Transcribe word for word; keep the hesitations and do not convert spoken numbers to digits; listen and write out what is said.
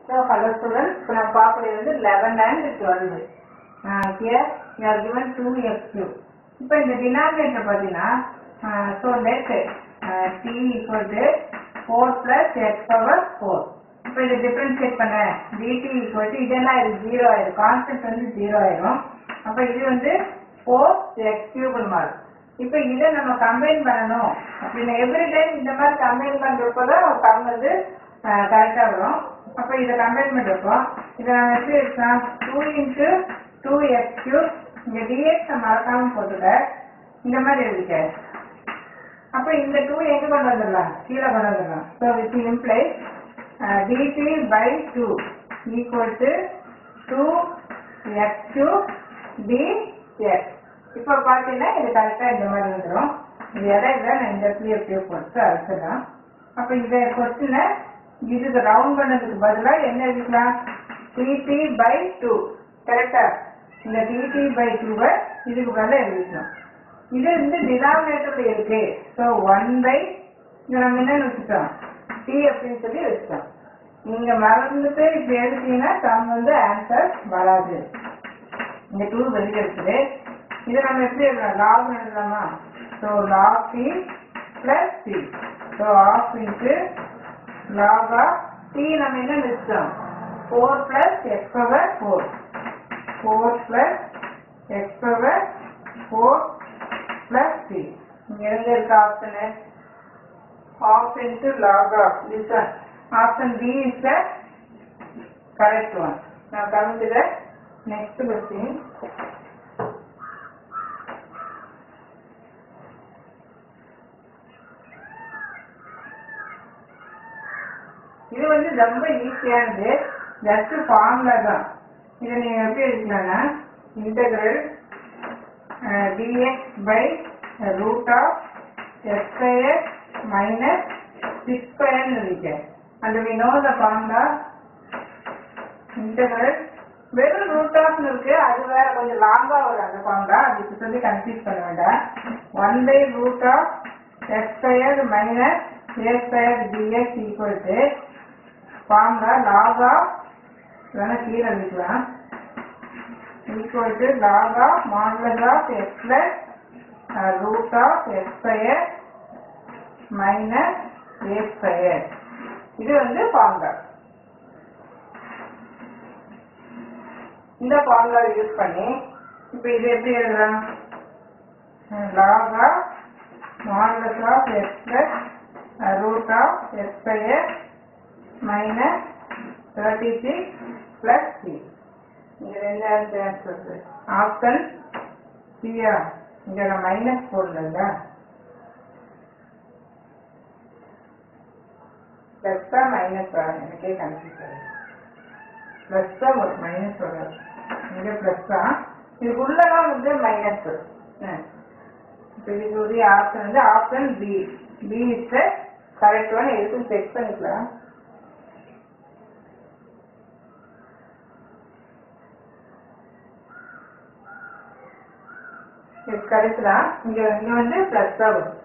So hello students, இப்போ நம்ம பார்க்கிறது வந்து eleven and twelve. Uh, here we are given two x cube. இப்போ இந்த denominator பார்த்தீங்கன்னா so let uh, t equal to four plus x power four. இப்போ இதை டிஃபரன்ஷியேட் பண்ண dt equal to இதெல்லாம் இது ஜீரோ ஆயிடும், கான்ஸ்டன்ட் வந்து ஜீரோ ஆயிடும். அப்போ இது வந்து four x cube மாறும். இப்போ இதை நம்ம கம்பைன் பண்ணணும் அப்படின்னா எவ்ரி டைம் இந்த மாதிரி கம்பைன் பண்ணுறப்போ தான் சம் வந்து கரெக்டாக வரும். அப்போ இதை கம்பைன் பண்ணுறப்போம் இதை நம்ம எப்படி எடுக்கலாம், two into two X cube இங்கே டிஎக்ஸ் மறக்காமல் போட்டுக்க இந்த மாதிரி எழுதிக்க. அப்போ இந்த டூ எங்கே கொண்டு வந்துடலாம், கீழே கொண்டு வந்துடலாம். So which imply DT by two equal to two X cube DX. இப்போ பார்த்தீங்கன்னா இது கரெக்டாக இந்த மாதிரி வந்துடும். இது இடையில நான் இந்த இடத்துல எப்படியோ போட்டு அழைச்சிடலாம். அப்போ இதை கொஸ்டினை இதுக்கு ரவுண்ட் பண்ணதுக்கு பதிலாக என்ன எழுதிக்கலாம், டிடி பை டூ. கரெக்டா இந்த டிடி பை டூவை இதுக்கு பதிலாக எழுதிக்கலாம். இது வந்து டினாமினேட்டர்ல இருக்கு. ஸோ ஒன் பை இதை நம்ம என்னன்னு வச்சுட்டோம், டி அப்படின்னு சொல்லி வச்சுட்டோம். நீங்க மறந்துட்டு இப்படி எடுத்தீங்கன்னா சம் வந்து ஆன்சர் வராது. இந்த டூ வெளியே இருக்குது. இதை நம்ம எப்படி எழுதலாம், லாக் எழுதலாமா. ஸோ log T plus T. So half into log of t நம்ம என்ன வச்சோம், four plus x power four. four plus x power four plus t. இங்க எங்க இருக்க option, half into log of this one. Option B is the correct one. Now come to the next question. இது வந்து ரொம்ப ஈஸியானது, just formula தான். இதை நீங்க எப்படி எடுக்கலாம்னா integral DX by root of X square minus six ஸ்கொயர்னு இருக்கு. அந்த we know the formula integral. வெறும் ரூட் ஆஃப்னு இருக்கு, அது வேற கொஞ்சம் லாங்கா வரும் அந்த ஃபார்முலா, அதுக்கு சொல்லி கன்ஃபியூஸ் பண்ண வேண்டாம். One by root of X square minus A square DX equal to formula log of வேணா கீழே எழுதிக்கலாம், equal to log of modulus of X plus root of X square minus A square. இது வந்து formula. இந்த formula use பண்ணி இப்போ இது எப்படி எழுதலாம், log of modulus of X plus root of X square minus thirty-six plus c. இங்க ரெண்டு ஆன்சர் வருது. Option C. இங்க நான் மைனஸ் போடல, பிளஸ் தான் மைனஸ் வரும், எனக்கே கன்ஃபியூஸ் ஆகுது. பிளஸ் தான் ஒரு மைனஸ் வரும், இங்க பிளஸ் தான், இதுக்குள்ளதான் வந்து மைனஸ் வரும். இதுக்குரிய ஆப்ஷன் வந்து option B. B is the correct one. எதுக்கும் செக் பண்ணிக்கலாம். கரெக்ட் தான். இங்க இங்க வந்து பிளஸ் தான் வரும்.